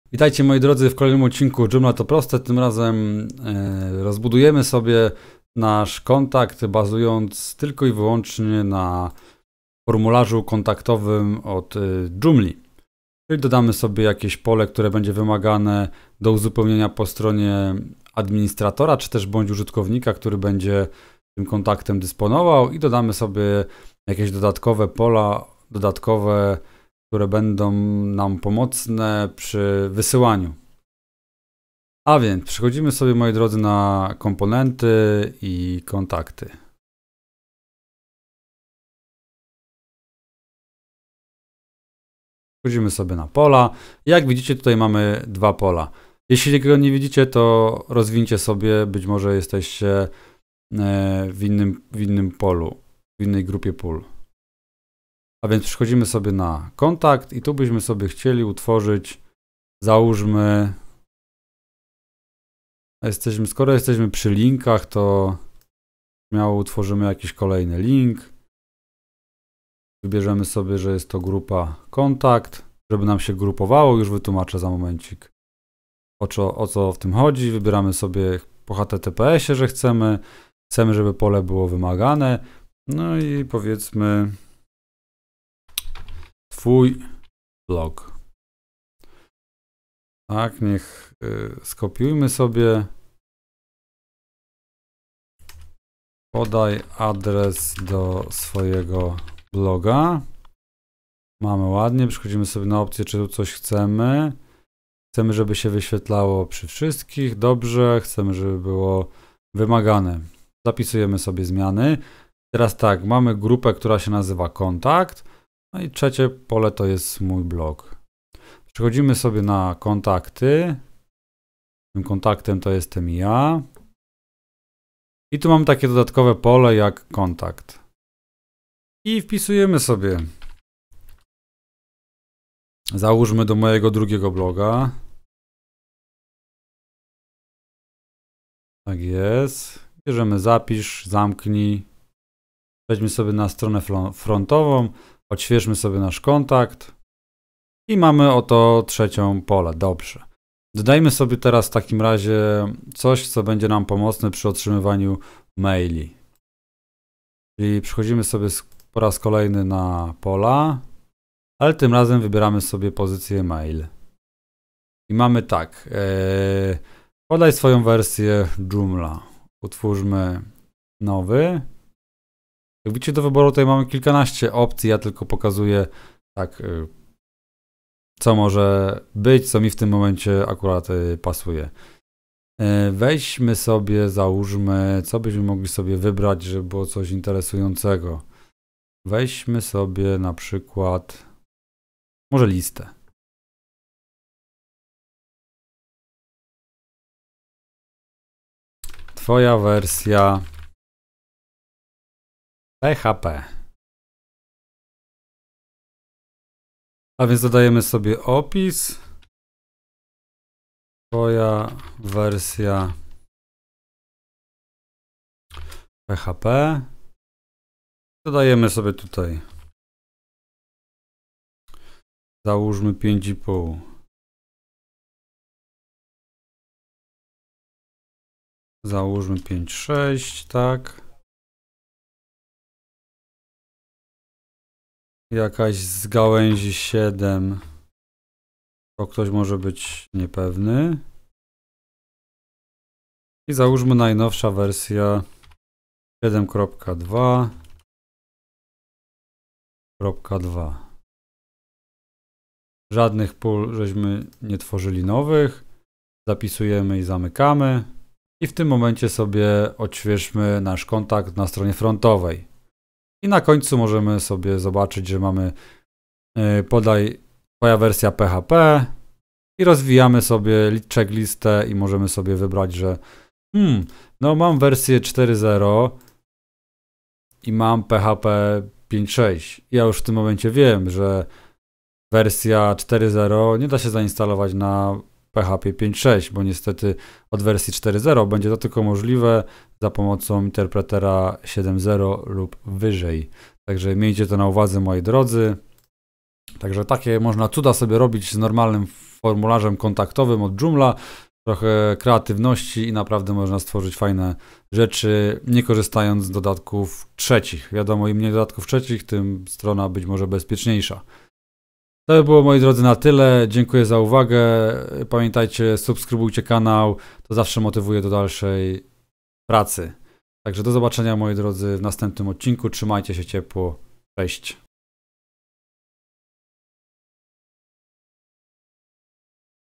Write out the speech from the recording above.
Witajcie moi drodzy w kolejnym odcinku Joomla to proste. Tym razem rozbudujemy sobie nasz kontakt bazując tylko i wyłącznie na formularzu kontaktowym od Joomli. Czyli dodamy sobie jakieś pole, które będzie wymagane do uzupełnienia po stronie administratora, czy też bądź użytkownika, który będzie tym kontaktem dysponował, i dodamy sobie jakieś dodatkowe pola, które będą nam pomocne przy wysyłaniu. A więc przechodzimy sobie, moi drodzy, na komponenty i kontakty. Przechodzimy sobie na pola. Jak widzicie, tutaj mamy dwa pola. Jeśli tego nie widzicie, to rozwinьте sobie, być może jesteście w innym polu, w innej grupie pól. A więc przechodzimy sobie na kontakt i tu byśmy sobie chcieli utworzyć, załóżmy, skoro jesteśmy przy linkach, to śmiało utworzymy jakiś kolejny link. Wybierzemy sobie, że jest to grupa kontakt, żeby nam się grupowało. Już wytłumaczę za momencik, o co w tym chodzi. Wybieramy sobie po HTTPS-ie, że chcemy, żeby pole było wymagane. No i powiedzmy Twój blog. Tak, niech skopiujmy sobie. Podaj adres do swojego bloga. Mamy ładnie, przechodzimy sobie na opcję, czy tu coś chcemy. Chcemy, żeby się wyświetlało przy wszystkich. Dobrze, chcemy, żeby było wymagane. Zapisujemy sobie zmiany. Teraz tak, mamy grupę, która się nazywa kontakt. No i trzecie pole to jest mój blog. Przechodzimy sobie na kontakty. Tym kontaktem to jestem ja. I tu mam takie dodatkowe pole jak kontakt. I wpisujemy sobie. Załóżmy do mojego drugiego bloga. Tak jest. Bierzemy zapisz, zamknij. Przejdźmy sobie na stronę frontową. Odświeżmy sobie nasz kontakt. I mamy oto trzecią pole. Dobrze. Dodajmy sobie teraz w takim razie coś, co będzie nam pomocne przy otrzymywaniu maili. Czyli przechodzimy sobie po raz kolejny na pola, ale tym razem wybieramy sobie pozycję mail. I mamy tak. Podaj swoją wersję Joomla. Utwórzmy nowy. Jak widzicie, do wyboru tutaj mamy kilkanaście opcji. Ja tylko pokazuję tak, co może być, co mi w tym momencie akurat pasuje. Weźmy sobie, załóżmy, co byśmy mogli sobie wybrać, żeby było coś interesującego. Weźmy sobie na przykład, może listę. Twoja wersja PHP. A więc dodajemy sobie opis. Twoja wersja PHP. Dodajemy sobie tutaj, załóżmy 5,5. Załóżmy 5,6, tak. Jakaś z gałęzi 7, bo ktoś może być niepewny. I załóżmy najnowsza wersja 7.2.2. Żadnych pól żeśmy nie tworzyli nowych. Zapisujemy i zamykamy. I w tym momencie sobie odświeżmy nasz kontakt na stronie frontowej. I na końcu możemy sobie zobaczyć, że mamy podaj twoja wersja PHP i rozwijamy sobie checklistę i możemy sobie wybrać, że no mam wersję 4.0 i mam PHP 5.6. Ja już w tym momencie wiem, że wersja 4.0 nie da się zainstalować na PHP 5.6, bo niestety od wersji 4.0 będzie to tylko możliwe za pomocą interpretera 7.0 lub wyżej. Także miejcie to na uwadze, moi drodzy. Także takie można cuda sobie robić z normalnym formularzem kontaktowym od Joomla, trochę kreatywności i naprawdę można stworzyć fajne rzeczy, nie korzystając z dodatków trzecich. Wiadomo, im mniej dodatków trzecich, tym strona być może bezpieczniejsza. To by było, moi drodzy, na tyle. Dziękuję za uwagę. Pamiętajcie, subskrybujcie kanał, to zawsze motywuje do dalszej pracy. Także do zobaczenia, moi drodzy, w następnym odcinku. Trzymajcie się ciepło. Cześć.